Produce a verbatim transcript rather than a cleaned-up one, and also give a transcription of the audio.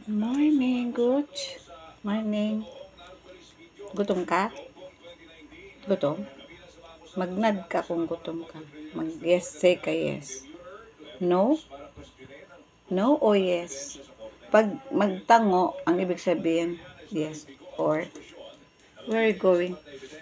Morning, Gooch. Morning. Gutom ka? Gutom? Magnad ka kung gutom ka. Mag-yes, say ka yes. No? No o yes? Pag magtango, ang ibig sabihin, yes. Or, where are you going?